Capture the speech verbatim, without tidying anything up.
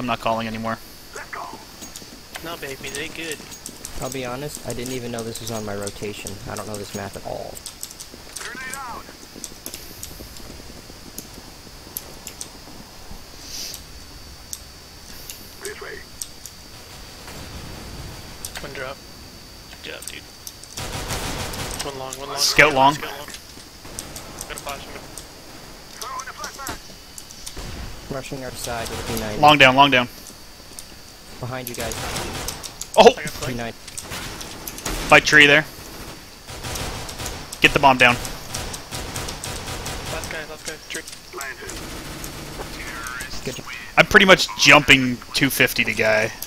I'm not calling anymore. No, baby, they good. I'll be honest, I didn't even know this was on my rotation. I don't know this map at all. Grenade out. This way. One drop. Good job, dude. One long, one long. Scout long. Scout long. Got a flash. Throwing a flashback. Rushing our side with P ninety. Long down, long down. Behind you guys. Oh! I got P flanked. ninety. By tree there. Get the bomb down. Last guy, last guy. Tree. Planted. Good job. I'm pretty much jumping two fifty to guy.